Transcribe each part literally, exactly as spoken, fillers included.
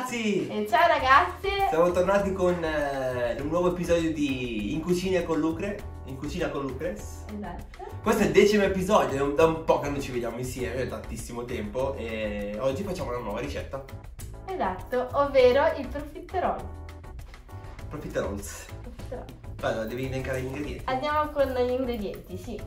ragazzi! E ciao ragazze! Siamo tornati con eh, un nuovo episodio di In Cucina con Lucre. In Cucina con Lucres. Esatto. Questo è il decimo episodio, è un- da un po' che non ci vediamo insieme, è tantissimo tempo. E oggi facciamo una nuova ricetta. Esatto, ovvero il profiterol. Profiteroles. Profiterol. Allora, devi elencare gli ingredienti. Andiamo con gli ingredienti, sì.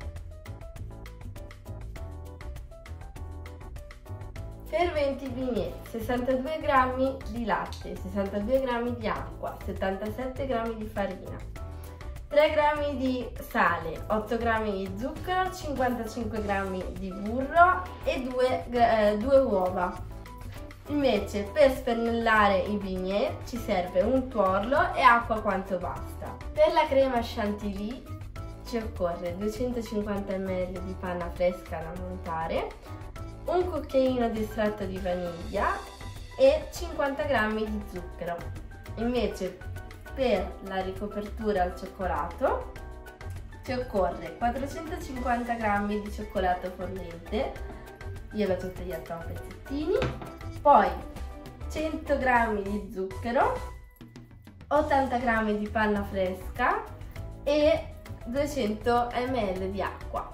Per venti bignè, sessantadue grammi di latte, sessantadue grammi di acqua, settantasette grammi di farina, tre grammi di sale, otto grammi di zucchero, cinquantacinque grammi di burro e due, eh, due uova. Invece per spennellare i bignè ci serve un tuorlo e acqua quanto basta. Per la crema chantilly ci occorre duecentocinquanta millilitri di panna fresca da montare, un cucchiaino di estratto di vaniglia e cinquanta grammi di zucchero. Invece per la ricopertura al cioccolato ci occorre quattrocentocinquanta grammi di cioccolato fondente, io l'ho tagliato a pezzettini, poi cento grammi di zucchero, ottanta grammi di panna fresca e duecento millilitri di acqua.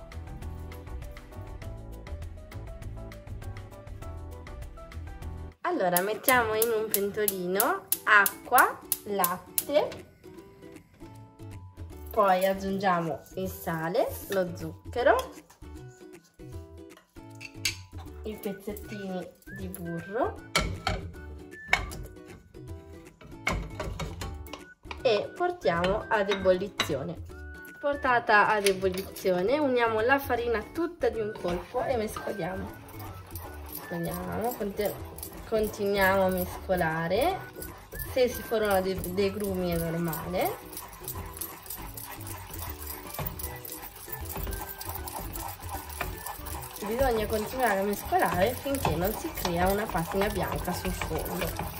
Allora mettiamo in un pentolino acqua, latte, poi aggiungiamo il sale, lo zucchero, i pezzettini di burro e portiamo ad ebollizione. Portata ad ebollizione uniamo la farina tutta di un colpo e mescoliamo. Mescoliamo, continuiamo a mescolare. Se si formano dei, dei grumi è normale. Bisogna continuare a mescolare finché non si crea una patina bianca sul fondo.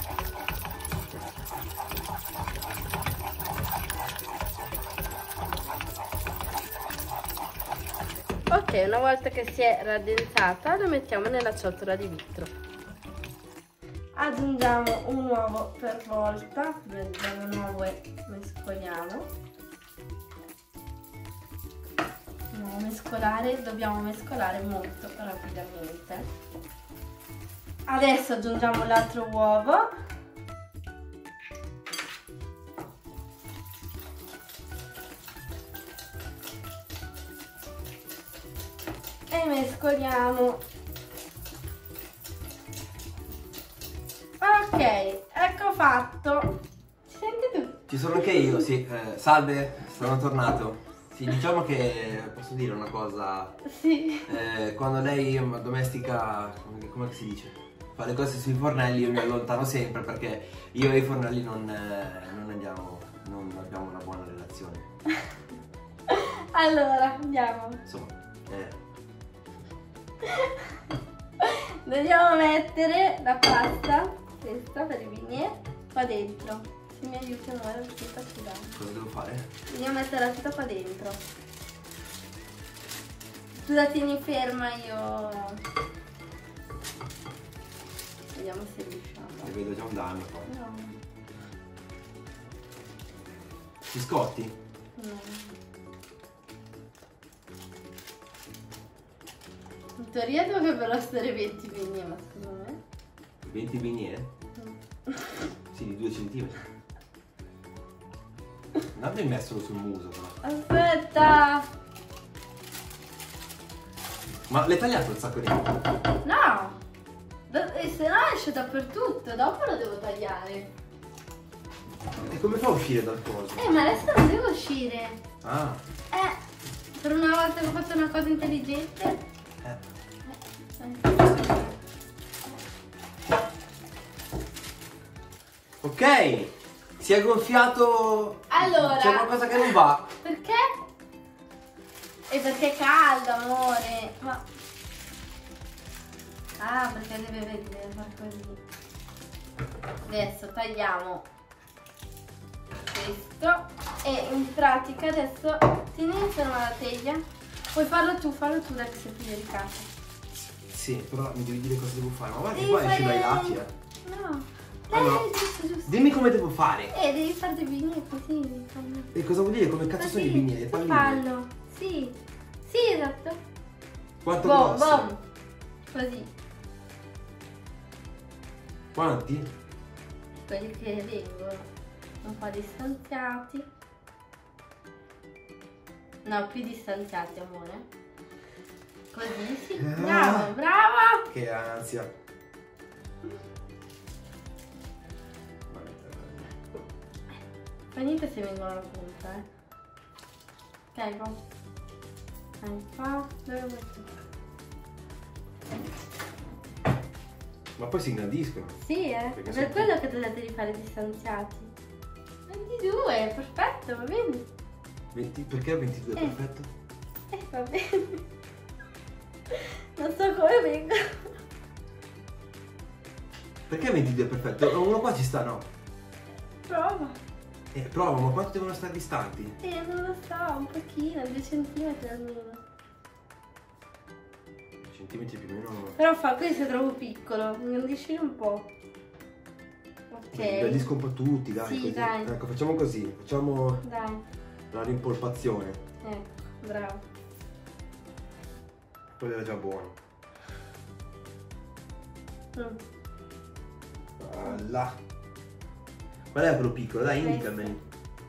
Ok, una volta che si è raddensata lo mettiamo nella ciotola di vetro. Aggiungiamo un uovo per volta, prendiamo un uovo e mescoliamo. Dobbiamo mescolare, dobbiamo mescolare molto rapidamente. Adesso aggiungiamo l'altro uovo. E mescoliamo. Ok, ecco fatto. Ci senti tu? Ci sono anche io, sì. Eh, salve, sono tornato. Sì, diciamo che posso dire una cosa. Sì. Eh, quando lei domestica, come, come si dice? Fa le cose sui fornelli, io mi allontano sempre perché io e i fornelli non, eh, non andiamo, non abbiamo una buona relazione. Allora, andiamo. Insomma, eh. Dobbiamo mettere la pasta, questa per i bignè, qua dentro. Se mi aiuti amore, perché sta sudando. Cosa devo fare? Dobbiamo metterla tutta qua dentro. Tu la tieni ferma, io... Vediamo se riusciamo. Ne vedo già un danno qua. No. Ti scotti? No. In teoria dovrebbero essere venti bignè, ma secondo me... venti bignè? Sì, di due centimetri. Non devi metterlo sul muso però. Aspetta! Ma l'hai tagliato il sacco di... No! Do- e se no esce dappertutto, dopo lo devo tagliare. E come fa a uscire dal coso? Eh, ma adesso non devo uscire. Ah. Eh, per una volta che ho fatto una cosa intelligente. Eh. Ok, si è gonfiato. Allora, c'è qualcosa che non va. Perché? E perché è caldo, amore. Ma... Ah, perché deve vedere far così. Adesso tagliamo questo e in pratica adesso tieni ferma la teglia. Puoi farlo tu, fallo tu, dai, che sei più delicato. Sì, però mi devi dire cosa devo fare. Ma guarda che Devi qua esce fare- dai lati, eh. No. Allora, Eh, giusto, giusto. dimmi come devo fare. Eh, devi fare dei bignè così. Fanno. E cosa vuol dire? Come cazzo sono i bignè? Le palline? Fallo. Sì. Sì, esatto. Quanto Bom, grosso? bom. Così. Quanti? Quelli che vengono un po' distanziati. No, più distanziati, amore. Così, sì. Bravo, bravo. Che ansia. Fa niente se vengono alla punta, eh. Ok, va. Dai, qua. Dove lo metto? Ma poi si ingrandiscono. Sì, eh. Perché È sono per quello che dovete rifare distanziati. ventidue, perfetto, va bene. venti, perché ventidue? Eh. Perfetto. Eh, va bene. Non so come vengo. Perché ventidue è perfetto? Uno qua ci sta, no? Prova. Eh, prova, ma quanto devono stare distanti? Eh, non lo so, un pochino, due centimetri almeno. Centimetri più o meno. Però fa, questo è troppo piccolo, ingrandisci un po'. Ok. Ingrandisco un po' tutti, dai. Sì, così. dai. Ecco, facciamo così. Facciamo Dai, la rimpolpazione. ecco, bravo. Quello era già buono. Mm. Ah, là. Qual è quello piccolo? Dai, Questo. indicami.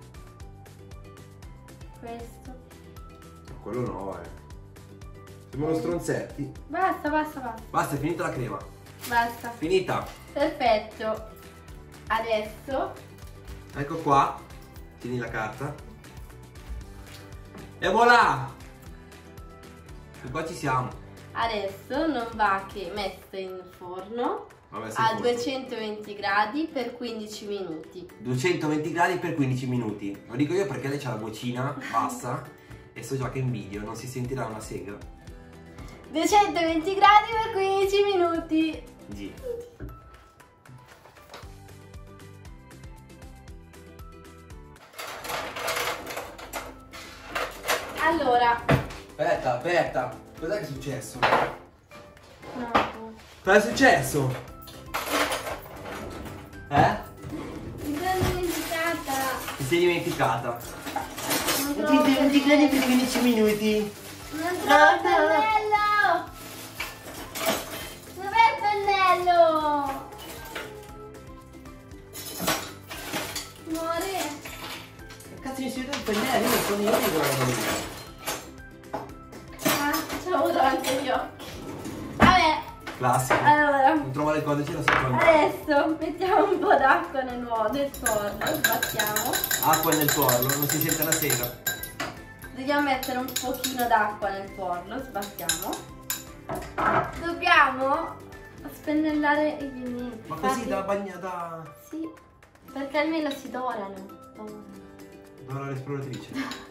Questo. Quello no, eh. Sembrano stronzetti. Basta, basta, basta. Basta, è finita la crema. Basta. Finita. Perfetto. Adesso Ecco qua. Tieni la carta. E voilà! E qua ci siamo. Adesso non va che messo in forno Vabbè, sei a forte. duecentoventi gradi per quindici minuti. duecentoventi gradi per quindici minuti. Lo dico io perché lei c'ha la vocina bassa e so già che in video non si sentirà una sega. duecentoventi gradi per quindici minuti. G. Allora, Aspetta, aspetta. Cos'è che è successo? no, Cosa è successo? Eh? mi sono dimenticata. Ti sei dimenticata? Non trovo il duecentoventi gradi per pennello. quindici minuti. Non trovo il pennello. Dov'è il pennello? Amore. Che cazzo mi si vede il pennello? Io non sono io che devo lavorare. Ah, ce l'avevo davanti agli occhi. Vabbè, Classico. allora. Non trova le cose, ce la sotto. Adesso mettiamo un po' d'acqua nel nuovo del forno, sbattiamo. Acqua nel tuorlo, non si sente la sega. Dobbiamo mettere un pochino d'acqua nel forno, sbattiamo. Dobbiamo spennellare i vigneti. Ma così da bagnata. Sì, perché almeno si dorano. Dorano. Dora l'esploratrice.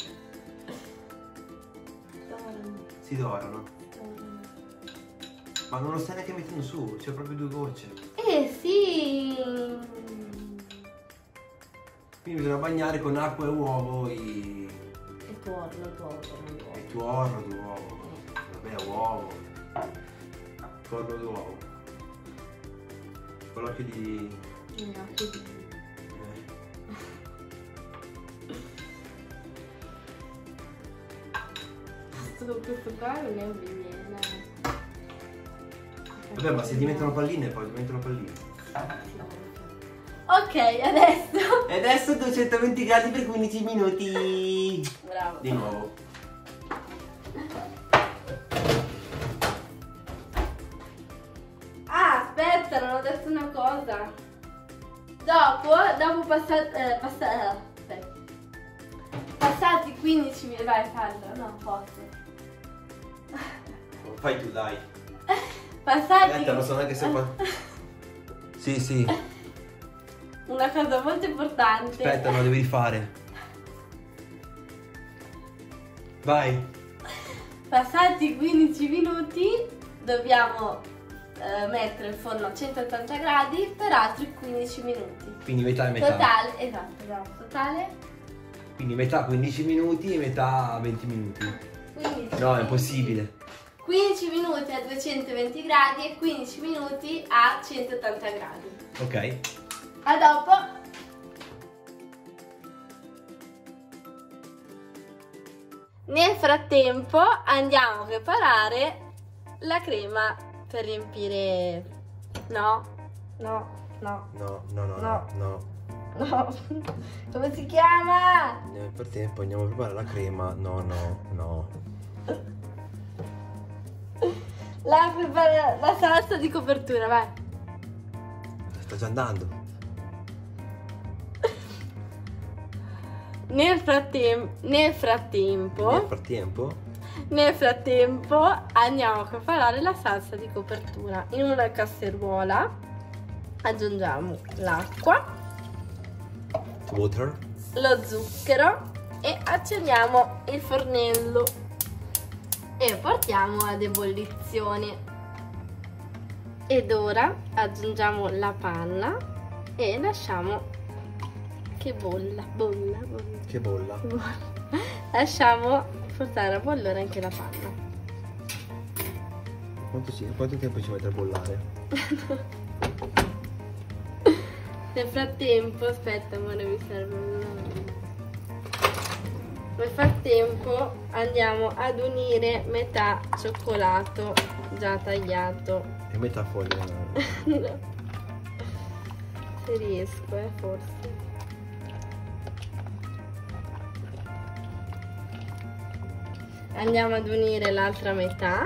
Dorano. Si dorano. dorano. Ma non lo stai neanche mettendo su, c'è proprio due gocce. Eh sì. Quindi bisogna bagnare con acqua e uovo i. E tuorlo, tuorlo, il tuorlo d'uovo. Vabbè, uovo. Tuorlo d'uovo. Con l'occhio di. No, così. eh. Questo, questo qua non è un bignè. Vabbè, ma se diventano palline poi diventano palline. Ok, adesso. E adesso duecentoventi gradi per quindici minuti. Bravo. Di nuovo. Ah, aspetta, non ho detto una cosa. Dopo, dopo passati, eh, passa, eh, aspetta. Passati quindici minuti, vai, fallo, no, posso. Fai tu, dai. Passati. Aspetta, non so neanche se qua. Sì, sì. Una cosa molto importante. Aspetta, lo devi rifare. Vai. Passati quindici minuti, dobbiamo eh, mettere il forno a centottanta gradi per altri quindici minuti. Quindi metà e metà. Totale, esatto, esatto, totale. Quindi metà quindici minuti e metà venti minuti. quindici No, è minuti. impossibile. quindici minuti a duecentoventi gradi e quindici minuti a centottanta gradi. Ok. A dopo. Nel frattempo andiamo a preparare la crema per riempire. No, no, no, No, no, no, No. no. no. Come si chiama? Nel frattempo andiamo a preparare la crema. No, no, no. La, prepara- la salsa di copertura, vai. Sta già andando. Nel frattempo, nel frattempo, Nel frattempo nel frattempo andiamo a preparare la salsa di copertura. In una casseruola aggiungiamo l'acqua, water. lo zucchero e accendiamo il fornello e portiamo ad ebollizione. Ed ora aggiungiamo la panna e lasciamo che bolla, bolla, bolla. Che bolla. Lasciamo portare a bollore anche la panna. Quanto, ci- quanto tempo ci mette a bollare? Nel frattempo, aspetta amore, mi serve un... Nel frattempo andiamo ad unire metà cioccolato già tagliato. E metà foglia. No. Se riesco, eh, forse. Andiamo ad unire l'altra metà.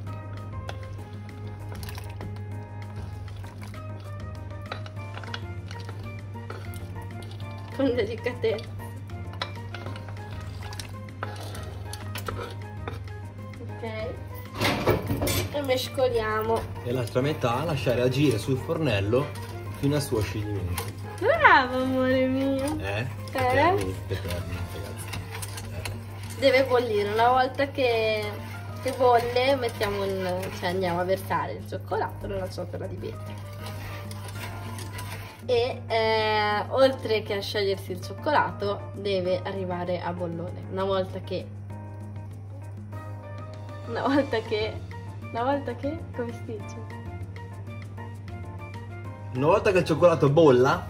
Con delicatezza. Ok. E mescoliamo. E l'altra metà lasciare agire sul fornello fino al suo scioglimento. Bravo amore mio. Eh? Che Eh? termini, che termini, ragazzi. Deve bollire. Una volta che, che bolle mettiamo il, cioè andiamo a versare il cioccolato nella ciotola di vetro. E eh, oltre che a sciogliersi il cioccolato deve arrivare a bollore. Una volta che una volta che una volta che come si dice? Una volta che il cioccolato bolla.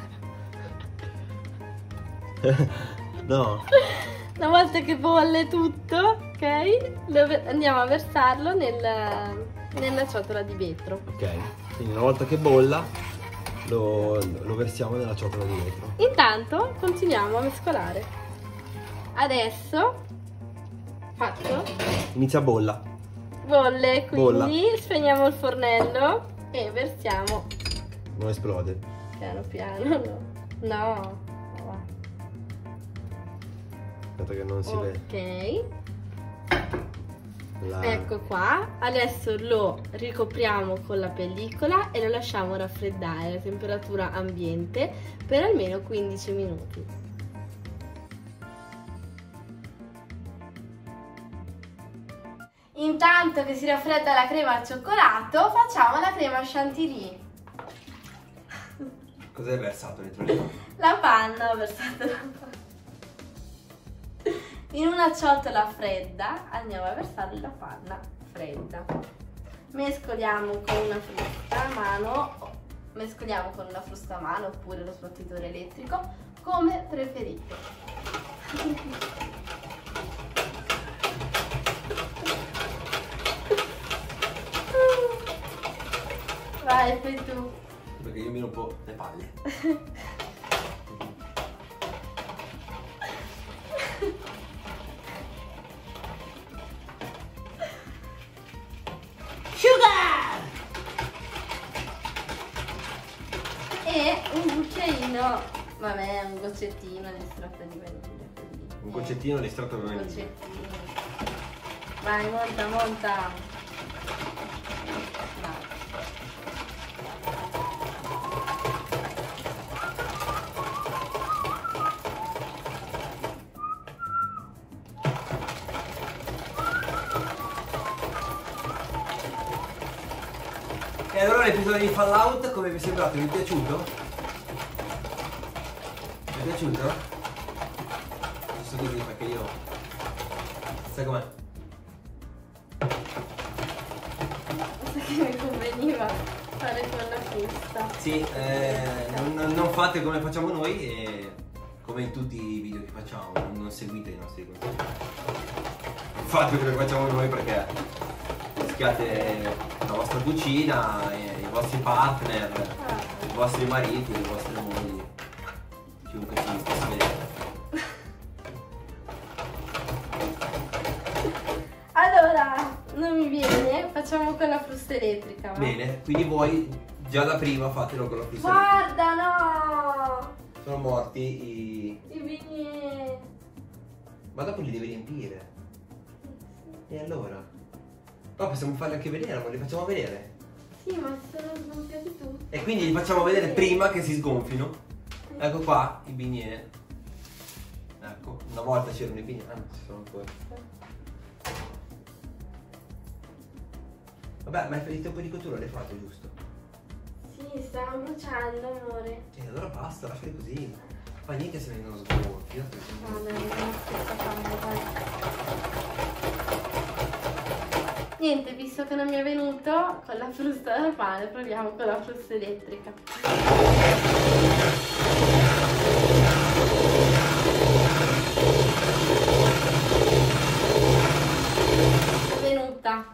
No. Una volta che bolle tutto, ok? Lo ve- andiamo a versarlo nel, nella ciotola di vetro. Ok. Quindi una volta che bolla lo, lo versiamo nella ciotola di vetro. Intanto continuiamo a mescolare. Adesso fatto Inizia a bolla. bolle, quindi Bolla. spegniamo il fornello e versiamo Non esplode. piano piano. No, no. Aspetta che non si vede. Ok, La... ecco qua. Adesso lo ricopriamo con la pellicola e lo lasciamo raffreddare a temperatura ambiente per almeno quindici minuti. Intanto che si raffredda la crema al cioccolato, facciamo la crema chantilly. Cos'hai versato dentro lì? La panna, ho versato la panna. In una ciotola fredda andiamo a versare la panna fredda. Mescoliamo con una frusta a mano, mescoliamo con una frusta a mano oppure lo sbattitore elettrico, come preferite. Vai, fai tu. Perché io mi rompo le palle. Sugar! E un cucchiaino, vabbè, un goccettino di estratto di vaniglia. Quindi. Un goccettino di estratto di Un vaniglia. goccettino. Vai, monta, monta. Vai. E allora l'episodio di Fallout come vi è sembrato? Vi è piaciuto? Vi è piaciuto? Giusto così perché io... Sai com'è? Sai che mi conveniva fare con la frusta. Sì, eh, non, non fate come facciamo noi e come in tutti i video che facciamo, non seguite i nostri consigli. Fate come facciamo noi perché rischiate la vostra cucina, i vostri partner, Ah. i vostri mariti, le vostre mogli, chiunque si possa vedere. Allora, non mi viene, facciamo con la frusta elettrica. Va? Bene, quindi voi già da prima fatelo con la frusta. Guarda, no! Sono morti i... I vignè. Ma dopo li devi riempire. E allora? No, possiamo farli anche vedere, ma li facciamo vedere. Sì, ma si sono sgonfiati tutti. E quindi li facciamo vedere prima che si sgonfino. Ecco qua i bignè. Ecco, una volta c'erano i bignè, ah, non ci sono ancora. Vabbè, ma il tempo di cottura l'hai fatto, giusto? Sì, stanno bruciando, amore. E allora basta, lasciali così. Ma niente se vengono sgonfi. Vabbè, non sto facendo, dai. Niente, visto che non mi è venuto con la frusta normale, proviamo con la frusta elettrica. È venuta.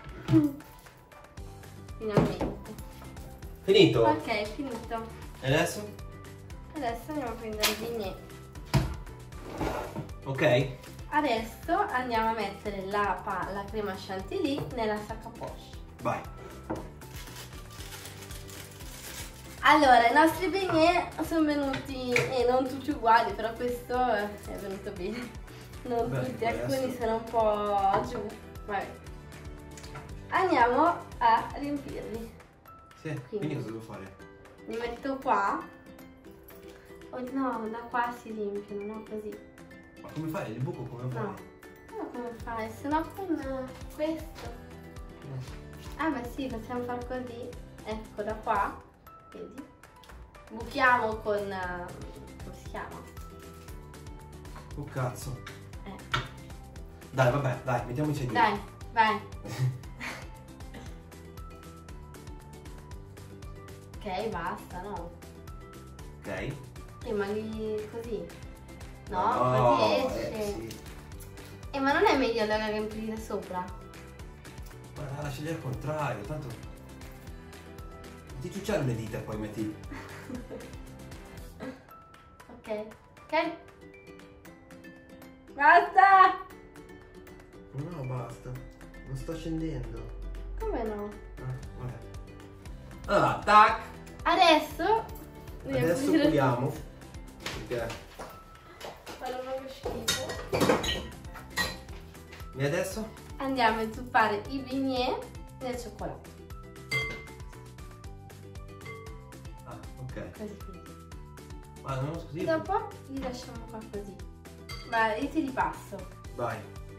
Finalmente. Finito? Ok, finito. E adesso? Adesso andiamo a prendere il bignè. Ok. Adesso andiamo a mettere la, pa- la crema chantilly nella sacca poche. Vai. Allora, i nostri beignet sono venuti, e non tutti uguali, però questo è venuto bene. Non Beh, tutti, adesso- alcuni sono un po' giù. Vabbè. Andiamo a riempirli. Sì, quindi cosa devo fare? Li metto qua. Oh, no, da qua si riempiono, non così. Ma come fai? Il buco come fai? No. No, come fai? Se no con eh, questo. Ah beh sì, possiamo far così. Ecco, da qua. Vedi? Buchiamo con... eh, come si chiama? Oh cazzo. Eh. Dai, vabbè, dai, mettiamoci a dire. Dai, vai. Ok, basta, no? Ok. Rimani così. No, No, così eh, esce. sì. Eh, ma non è meglio andare a riempire sopra? Ma lasciali al contrario, tanto ti ciucciare le dita e poi metti. Ok, ok. Basta! No, basta. Non sto scendendo. Come no? Ah, vabbè. Allora, tac. Adesso Adesso riempire- puliamo. Perché? Fanno proprio schifo. E adesso? Andiamo a inzuppare i bignè nel cioccolato. Ah, ok. Così così. Ma non so così. Dopo li lasciamo qua così. Ma io ti li passo. Vai.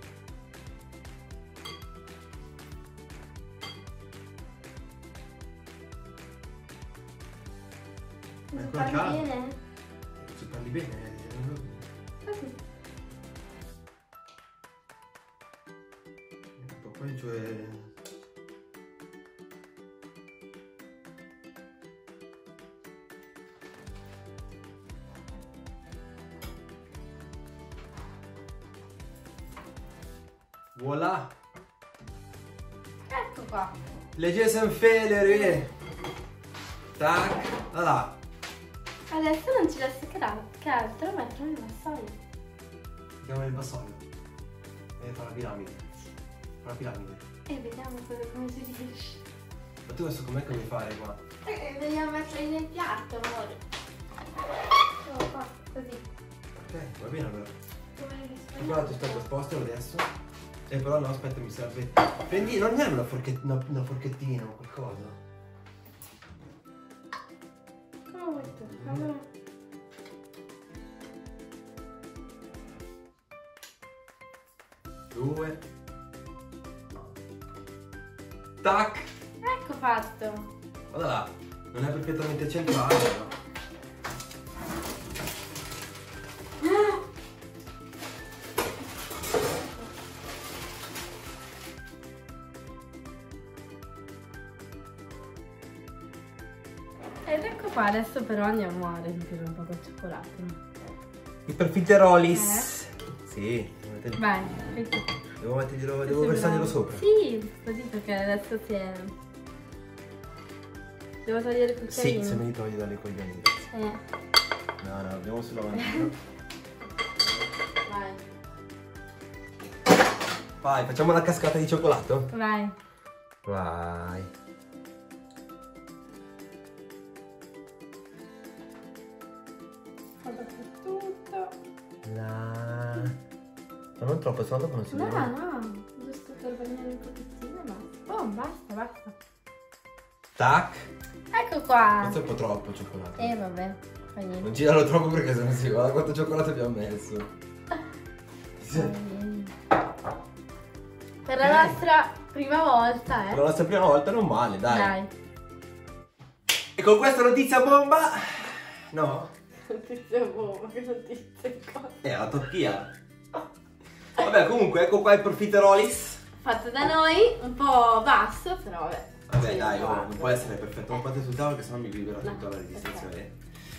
Ecco, Inzuppare calma. bene? Se parli bene. non- Così. Ecco, poi cioè. Voilà. Ecco qua. Le Gesenfeleri. Tac. Allora. Adesso non ci resta che da- che altro mettere nel vassoio. Mettiamo nel vassoio. E fa la piramide. Fa la piramide. E vediamo cosa- come si riesce. Ma tu adesso com'è che vuoi fare qua? Eh, dobbiamo metterli nel piatto, amore. Ecco qua, così. Ok, va bene allora. Come li E qua tu aspetta, spostalo adesso. E però no, aspetta, mi serve. Prendi, non è una, forche- una, una forchettina o qualcosa? Come vuoi tu? Allora. Due. Tac! Ecco fatto. Guarda là, non è perfettamente centrale, però. qua, adesso però andiamo a riempire un po' col cioccolato. I profiterolis. Eh? Sì. Mettili. Vai. Devo metterglielo, devo versarglielo sopra. Sì, così perché adesso si è... Devo togliere il cucchiaino. Sì, se me li togli dalle coglioni. Eh. No, no, andiamo sul lavandino. Vai. Vai, facciamo la cascata di cioccolato? Vai. Vai. Vado per tutto. La... Ma non troppo, se no dopo non si No, vede. no, giusto per bagnare un pochettino, ma... Oh, basta, basta. Tac. Ecco qua. Questo è un po' troppo cioccolato. Eh, vabbè, fa niente. Non giralo troppo perché se non si guarda quanto cioccolato abbiamo messo. Per la nostra prima volta, eh. Per la nostra prima volta non male, dai. Dai. E con questa notizia bomba... No? Notizia bomba, che notizia cosa? È la Turchia. Vabbè, comunque, ecco qua il profiterolis. Fatto da noi, un po' basso, però vabbè. Vabbè, dai, oh, non può essere perfetto, non potete sul tavolo che sennò mi vibra No, tutta la registrazione. ok.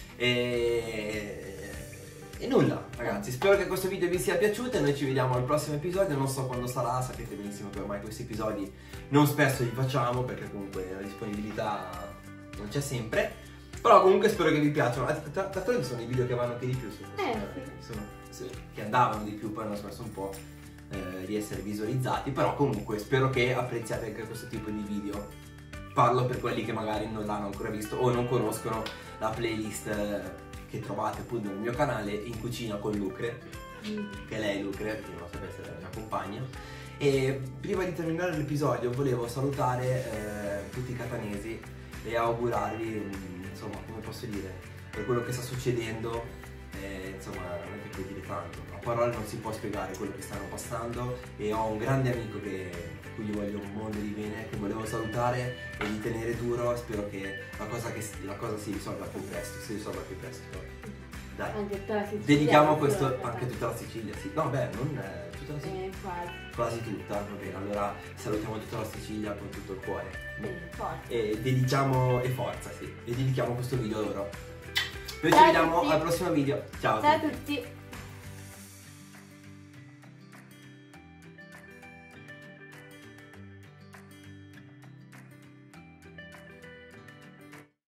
E... e nulla, ragazzi, spero che questo video vi sia piaciuto e noi ci vediamo al prossimo episodio, non so quando sarà, sapete benissimo che ormai questi episodi non spesso li facciamo perché comunque la disponibilità non c'è sempre, però comunque spero che vi piacciono. D'altronde sono i video che vanno anche di più su questo Eh, canale, sì. sono, sì, che andavano di più, poi hanno smesso un po' eh, di essere visualizzati, però comunque spero che apprezziate anche questo tipo di video. Parlo per quelli che magari non l'hanno ancora visto o non conoscono la playlist eh, che trovate appunto nel mio canale In Cucina con Lucre, Mm. che lei è Lucre, perché non sapete se è la mia compagna. E prima di terminare l'episodio volevo salutare eh, tutti i catanesi e augurarvi, mm, insomma, come posso dire, per quello che sta succedendo, eh, insomma, non è che puoi dire tanto, a parole non si può spiegare quello che stanno passando e ho un grande amico che a cui gli voglio un mondo di bene, che volevo salutare e di tenere duro, spero che la cosa, che, la cosa si risolva più presto, si risolva più presto. Dai, Anche tutta la Sicilia. dedichiamo questo tutta la- anche tutta la Sicilia, sì. No, beh, non eh, tutta la Sicilia. Eh, quasi. Quasi tutta, va bene, allora salutiamo tutta la Sicilia con tutto il cuore. Bene, forza. E dedichiamo, e forza, sì, e dedichiamo questo video a loro. Noi Ciao ci a vediamo tutti. al prossimo video. Ciao a Ciao a tutti. tutti.